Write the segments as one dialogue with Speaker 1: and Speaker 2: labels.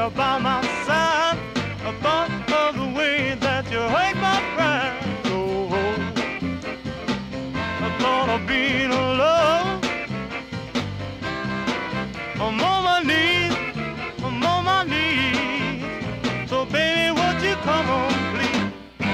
Speaker 1: here by my side. I thought of the way that you hurt my pride. Oh, I thought of being alone. I'm on my knees, I'm on my knees. So baby, won't you come on, please?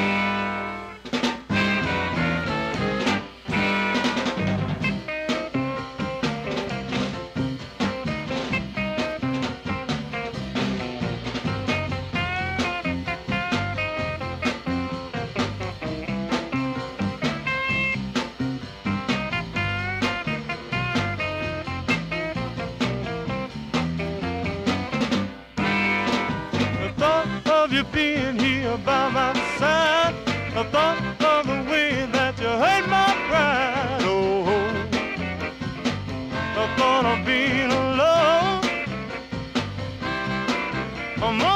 Speaker 1: You being here by my side. I thought of the way that you hurt my pride. Oh, I thought of being alone. I'm